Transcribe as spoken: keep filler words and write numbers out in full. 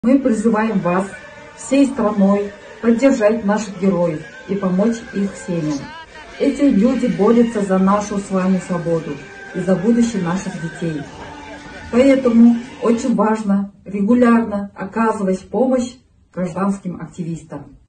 Мы призываем вас всей страной поддержать наших героев и помочь их семьям. Эти люди борются за нашу с вами свободу и за будущее наших детей. Поэтому очень важно регулярно оказывать помощь гражданским активистам.